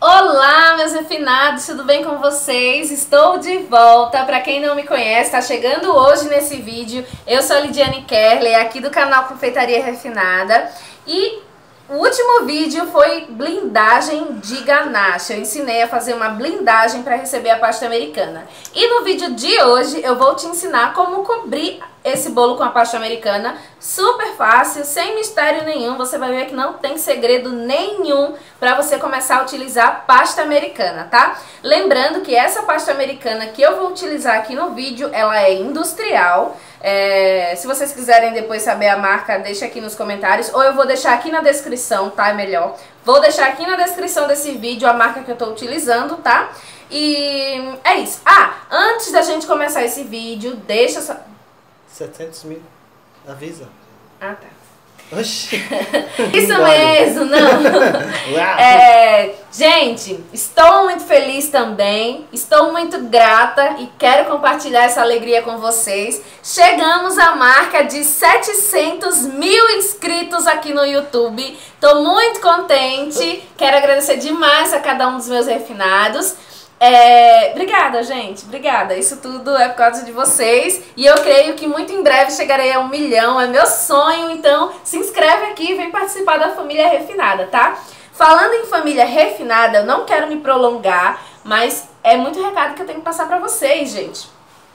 Olá, meus refinados, tudo bem com vocês? Estou de volta. Para quem não me conhece, está chegando hoje nesse vídeo. Eu sou a Lidiane Kerley, aqui do canal Confeitaria Refinada. E o último vídeo foi blindagem de ganache. Eu ensinei a fazer uma blindagem para receber a pasta americana. E no vídeo de hoje eu vou te ensinar como cobrir esse bolo com a pasta americana. Super fácil, sem mistério nenhum. Você vai ver que não tem segredo nenhum para você começar a utilizar pasta americana, tá? Lembrando que essa pasta americana que eu vou utilizar aqui no vídeo, ela é industrial. Se vocês quiserem depois saber a marca, deixa aqui nos comentários, ou eu vou deixar aqui na descrição, tá? É melhor. Vou deixar aqui na descrição desse vídeo a marca que eu tô utilizando, tá? E é isso. Antes da gente começar esse vídeo, deixa só... 700 mil, avisa. Tá. Oxi. Isso mesmo, não. Gente, estou muito feliz também, estou muito grata e quero compartilhar essa alegria com vocês. Chegamos à marca de 700 mil inscritos aqui no YouTube. Estou muito contente, quero agradecer demais a cada um dos meus refinados. Obrigada, gente, obrigada. Isso tudo é por causa de vocês. E eu creio que muito em breve chegarei a 1 milhão. É meu sonho, então se inscreve aqui e vem participar da família refinada, tá? Falando em família refinada, eu não quero me prolongar, mas é muito recado que eu tenho que passar pra vocês, gente.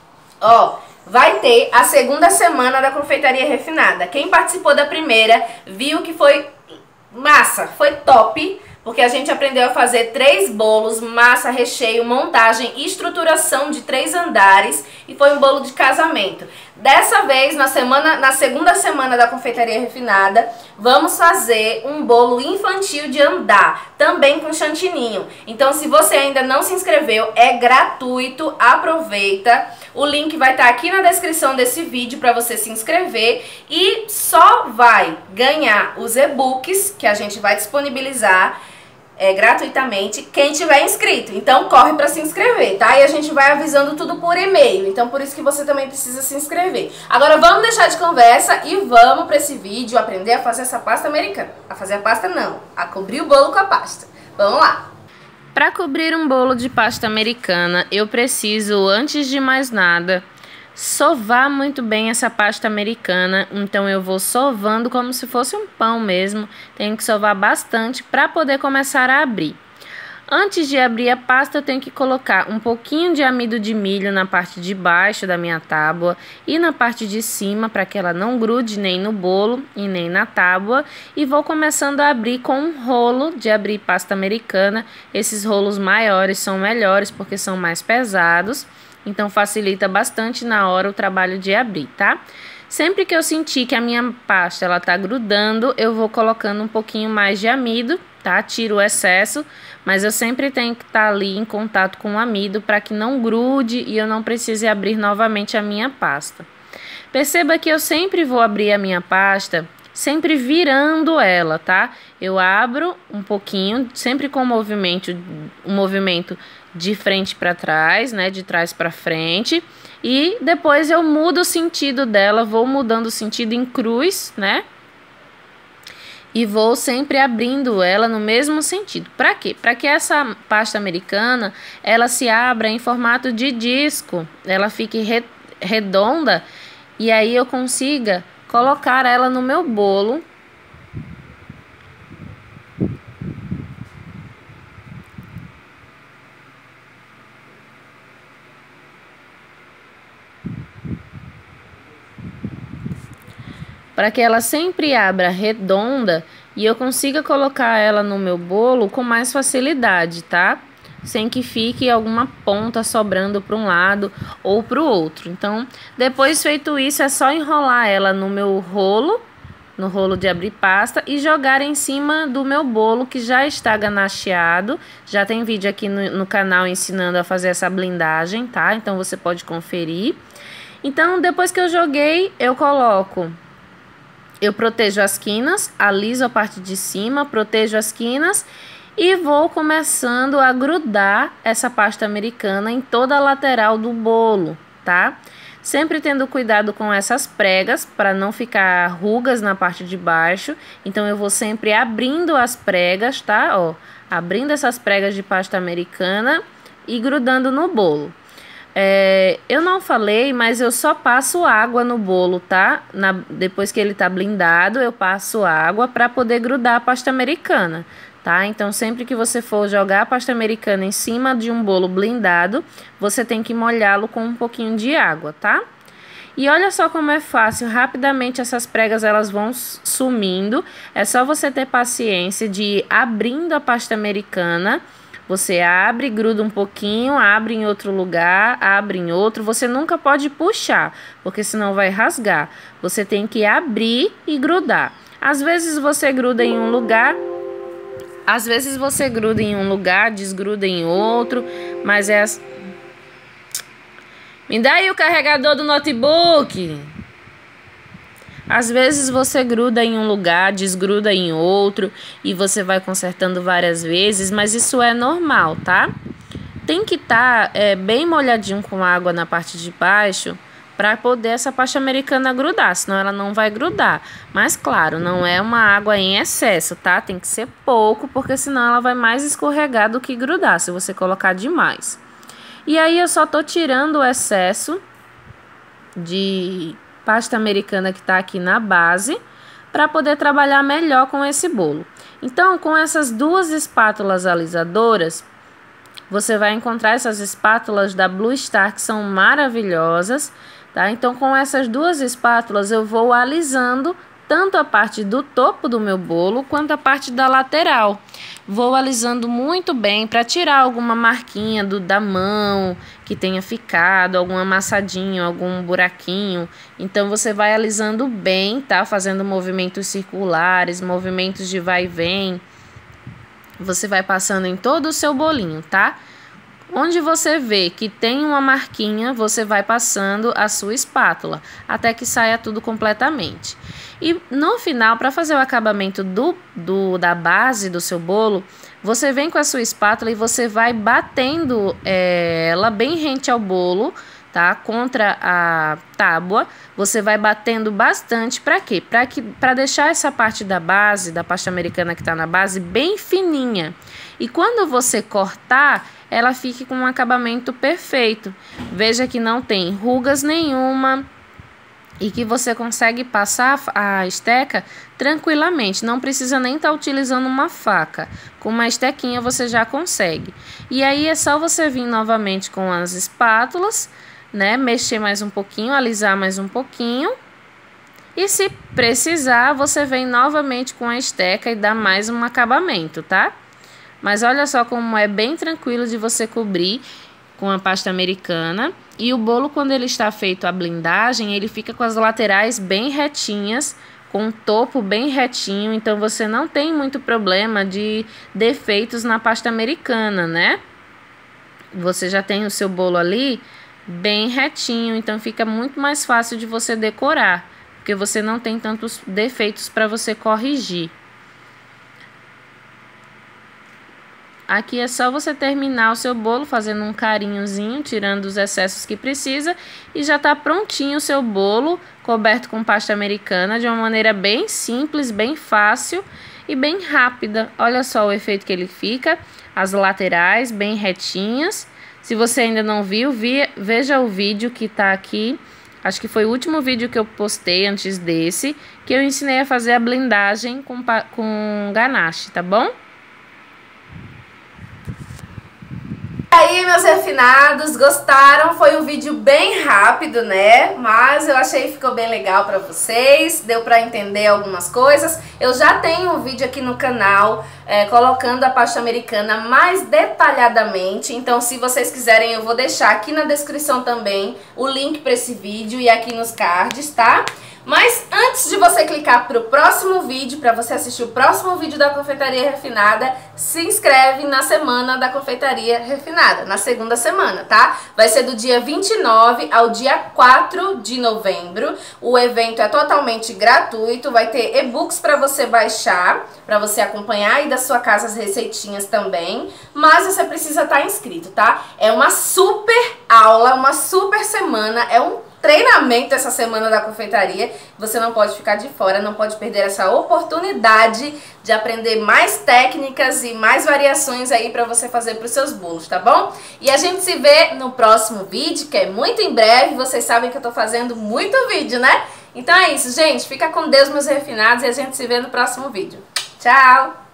Ó, vai ter a segunda semana da confeitaria refinada. Quem participou da primeira viu que foi massa, foi top. Porque a gente aprendeu a fazer 3 bolos, massa, recheio, montagem e estruturação de 3 andares. E foi um bolo de casamento. Dessa vez, na segunda semana da confeitaria refinada, vamos fazer um bolo infantil de andar, também com chantininho. Então, se você ainda não se inscreveu, é gratuito, aproveita. O link vai estar aqui na descrição desse vídeo para você se inscrever. E só vai ganhar os e-books que a gente vai disponibilizar gratuitamente quem tiver inscrito. Então corre para se inscrever, tá? E a gente vai avisando tudo por e-mail. Então por isso que você também precisa se inscrever. Agora vamos deixar de conversa e vamos para esse vídeo aprender a fazer essa pasta americana. A fazer a pasta não, a cobrir o bolo com a pasta. Vamos lá! Para cobrir um bolo de pasta americana, eu preciso, antes de mais nada, sovar muito bem essa pasta americana. Então eu vou sovando como se fosse um pão mesmo. Tenho que sovar bastante para poder começar a abrir. Antes de abrir a pasta, eu tenho que colocar um pouquinho de amido de milho na parte de baixo da minha tábua e na parte de cima, para que ela não grude nem no bolo e nem na tábua. E vou começando a abrir com um rolo de abrir pasta americana. Esses rolos maiores são melhores porque são mais pesados. Então facilita bastante na hora o trabalho de abrir, tá? Sempre que eu sentir que a minha pasta ela tá grudando, eu vou colocando um pouquinho mais de amido, tá? Tiro o excesso, mas eu sempre tenho que estar ali em contato com o amido para que não grude e eu não precise abrir novamente a minha pasta. Perceba que eu sempre vou abrir a minha pasta sempre virando ela, tá? Eu abro um pouquinho, sempre com um movimento de frente para trás, né? De trás para frente. E depois eu mudo o sentido dela, vou mudando o sentido em cruz, né? E vou sempre abrindo ela no mesmo sentido. Para quê? Para que essa pasta americana, ela se abra em formato de disco, ela fique redonda e aí eu consiga colocar ela no meu bolo. Para que ela sempre abra redonda e eu consiga colocar ela no meu bolo com mais facilidade, tá? Sem que fique alguma ponta sobrando para um lado ou para o outro. Então, depois feito isso, é só enrolar ela no meu rolo, no rolo de abrir pasta e jogar em cima do meu bolo que já está ganacheado. Já tem vídeo aqui no canal ensinando a fazer essa blindagem, tá? Então, você pode conferir. Então, depois que eu joguei, eu protejo as quinas, aliso a parte de cima, protejo as quinas e vou começando a grudar essa pasta americana em toda a lateral do bolo, tá? Sempre tendo cuidado com essas pregas para não ficar rugas na parte de baixo. Então eu vou sempre abrindo as pregas, tá? Ó, abrindo essas pregas de pasta americana e grudando no bolo. Eu não falei, mas eu só passo água no bolo, tá? Depois que ele tá blindado, eu passo água para poder grudar a pasta americana, tá? Então, sempre que você for jogar a pasta americana em cima de um bolo blindado, você tem que molhá-lo com um pouquinho de água, tá? E olha só como é fácil, rapidamente essas pregas elas vão sumindo. É só você ter paciência de ir abrindo a pasta americana. Você abre, gruda um pouquinho, abre em outro lugar, abre em outro. Você nunca pode puxar, porque senão vai rasgar. Você tem que abrir e grudar. Às vezes você gruda em um lugar, às vezes você gruda em um lugar, desgruda em outro, mas Me dá aí o carregador do notebook. Às vezes você gruda em um lugar, desgruda em outro e você vai consertando várias vezes, mas isso é normal, tá? Tem que estar bem molhadinho com água na parte de baixo para poder essa pasta americana grudar, senão ela não vai grudar. Mas claro, não é uma água em excesso, tá? Tem que ser pouco, porque senão ela vai mais escorregar do que grudar, se você colocar demais. E aí eu só tô tirando o excesso de pasta americana que tá aqui na base para poder trabalhar melhor com esse bolo. Então, com essas duas espátulas alisadoras, você vai encontrar essas espátulas da Blue Star que são maravilhosas, tá? Então, com essas duas espátulas eu vou alisando tanto a parte do topo do meu bolo quanto a parte da lateral. Vou alisando muito bem para tirar alguma marquinha da mão que tenha ficado, algum amassadinho, algum buraquinho. Então você vai alisando bem, tá? Fazendo movimentos circulares, movimentos de vai e vem. Você vai passando em todo o seu bolinho, tá? Onde você vê que tem uma marquinha, você vai passando a sua espátula até que saia tudo completamente. E no final, para fazer o acabamento da base do seu bolo, você vem com a sua espátula e você vai batendo ela bem rente ao bolo, tá? Contra a tábua. Você vai batendo bastante. Para quê? Para deixar essa parte da base, da pasta americana que está na base, bem fininha. E quando você cortar, ela fique com um acabamento perfeito. Veja que não tem rugas nenhuma e que você consegue passar a esteca tranquilamente. Não precisa nem estar utilizando uma faca. Com uma estequinha você já consegue. E aí é só você vir novamente com as espátulas, né? Mexer mais um pouquinho, alisar mais um pouquinho. E se precisar, você vem novamente com a esteca e dá mais um acabamento, tá? Mas olha só como é bem tranquilo de você cobrir com a pasta americana. E o bolo, quando ele está feito a blindagem, ele fica com as laterais bem retinhas, com o topo bem retinho. Então você não tem muito problema de defeitos na pasta americana, né? Você já tem o seu bolo ali bem retinho, então fica muito mais fácil de você decorar, porque você não tem tantos defeitos para você corrigir. Aqui é só você terminar o seu bolo fazendo um carinhozinho, tirando os excessos que precisa, e já tá prontinho o seu bolo coberto com pasta americana de uma maneira bem simples, bem fácil e bem rápida. Olha só o efeito que ele fica, as laterais bem retinhas. Se você ainda não viu, veja o vídeo que tá aqui. Acho que foi o último vídeo que eu postei antes desse, que eu ensinei a fazer a blindagem com ganache, tá bom? E aí, meus refinados, gostaram? Foi um vídeo bem rápido, né? Mas eu achei que ficou bem legal pra vocês, deu pra entender algumas coisas. Eu já tenho um vídeo aqui no canal colocando a pasta americana mais detalhadamente. Então, se vocês quiserem, eu vou deixar aqui na descrição também o link pra esse vídeo e aqui nos cards, tá? Mas antes de você clicar para o próximo vídeo, para você assistir o próximo vídeo da Confeitaria Refinada, se inscreve na Semana da Confeitaria Refinada, na segunda semana, tá? Vai ser do dia 29 ao dia 4 de novembro. O evento é totalmente gratuito, vai ter e-books para você baixar, para você acompanhar aí da sua casa as receitinhas também. Mas você precisa estar inscrito, tá? É uma super aula, uma super semana, é um treinamento essa semana da confeitaria. Você não pode ficar de fora, não pode perder essa oportunidade de aprender mais técnicas e mais variações aí pra você fazer pros seus bolos, tá bom? E a gente se vê no próximo vídeo, que é muito em breve. Vocês sabem que eu tô fazendo muito vídeo, né? Então é isso, gente. Fica com Deus, meus refinados, e a gente se vê no próximo vídeo. Tchau!